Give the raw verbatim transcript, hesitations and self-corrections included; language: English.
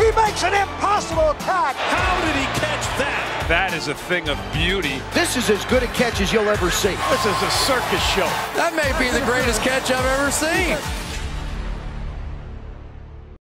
He makes an impossible catch. How did he catch that? That is a thing of beauty. This is as good a catch as you'll ever see. This is a circus show. That may be the greatest catch I've ever seen.